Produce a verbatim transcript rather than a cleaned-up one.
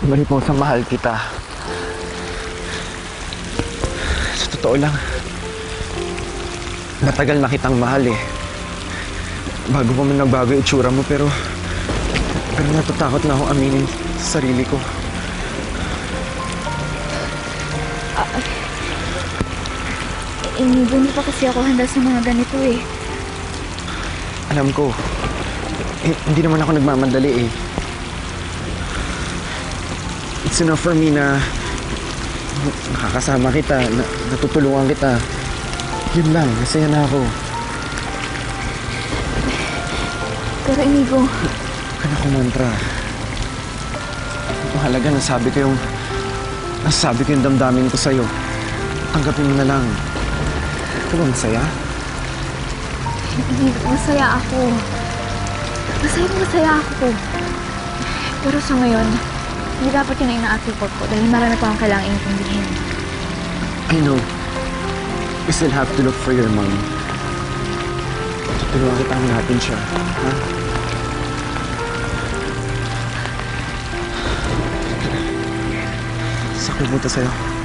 Mariposa, mahal kita. Sa totoo lang, matagal na kitang mahal eh. Bago pa man nagbago yung itsura mo, pero... Pero natatakot na akong aminin sa sarili ko. Ah, eh, hindi pa kasi ako handa sa mga ganito eh. Alam ko, eh, hindi naman ako nagmamadali eh. It's enough for me na nakakasama kita, na, natutulungan kita. Yun lang, masaya na ako. Pero Inigo... Kana ko mantra. Mahalaga, nasabi ko yung... Nasabi ko yung damdamin ko sa'yo. Tanggapin mo na lang. Ikaw ba masaya? Inigo, masaya ako. Masaya masaya ako. Pero sa ngayon, hindi dapat yun ang ina-apply ko dahil marami pa akong kailangang intindihin. I know. We still have to look for your mom. Tutulungan kita ang natin siya. Ha? Sakit punta sa'yo.